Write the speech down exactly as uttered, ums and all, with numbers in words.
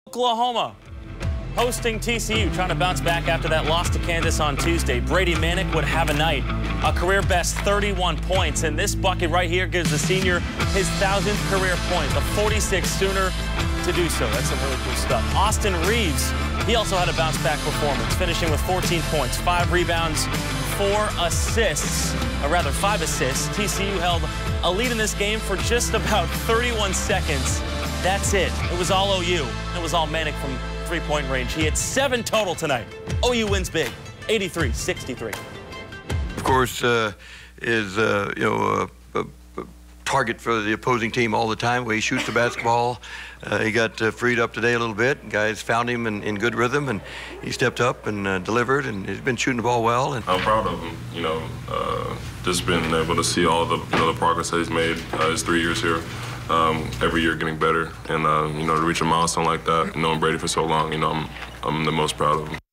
Oklahoma hosting T C U, trying to bounce back after that loss to Kansas on Tuesday. Brady Manek would have a night, a career best thirty-one points, and this bucket right here gives the senior his thousandth career point, the forty-sixth Sooner to do so. That's some really cool stuff. Austin Reeves, he also had a bounce back performance, finishing with fourteen points, five rebounds, four assists, or rather five assists. T C U held a lead in this game for just about thirty-one seconds. That's it. It was all O U. It was all Manek from three-point range. He had seven total tonight. O U wins big, eighty-three sixty-three. Of course, uh, is uh, you know a, a, a target for the opposing team all the time. Where he shoots the basketball. Uh, he got uh, freed up today a little bit. Guys found him in, in good rhythm, and he stepped up and uh, delivered. And he's been shooting the ball well. And I'm proud of him. You know, uh, just been able to see all the you know the progress that he's made uh, his three years here. Um, every year getting better, and uh, you know, to reach a milestone like that, knowing Brady for so long, you know, I'm I'm the most proud of him.